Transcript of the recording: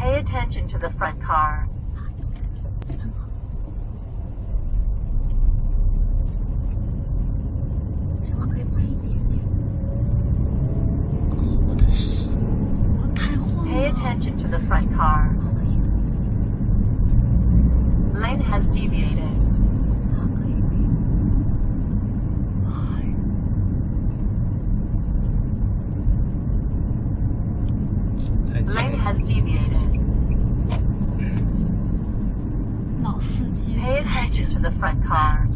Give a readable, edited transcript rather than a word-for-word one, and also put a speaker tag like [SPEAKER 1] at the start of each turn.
[SPEAKER 1] Pay attention to the front car.
[SPEAKER 2] 什么可以慢一点点？哦，我太晃了。
[SPEAKER 1] Pay attention to the front car.
[SPEAKER 2] 可以的。
[SPEAKER 1] Lane has deviated.
[SPEAKER 2] 可以。
[SPEAKER 1] Lane has deviated.
[SPEAKER 2] 老司机。
[SPEAKER 1] Pay attention to the front car.